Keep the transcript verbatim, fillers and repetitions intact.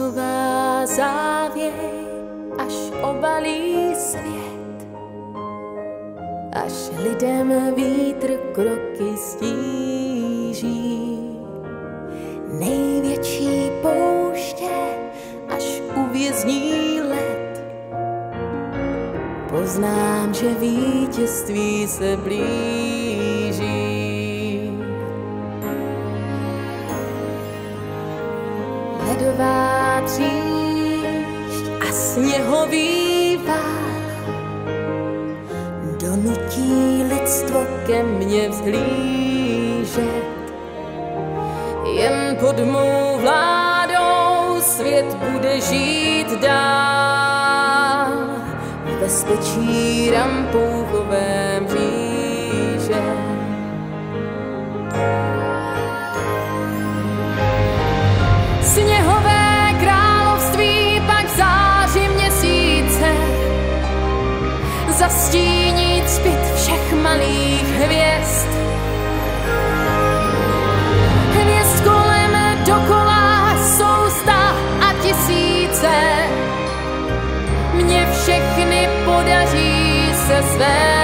sněhová závěj, až obalí svět, až lidem vítr kroky stíží. Největší pouště, až uvězní led, poznám, že vítězství se blíží. Ledová tříšť a sněhový vál donutí lidstvo ke mně vzhlížet. Jen pod mou vládou svět bude žít dál v bezpečí rampouchovém říže. Sněhové království pak v záři měsíce zastíní cpit všech malých hvězd. Hvězd kolem dokola jsou sta a tisíce, mně všechny podaří se své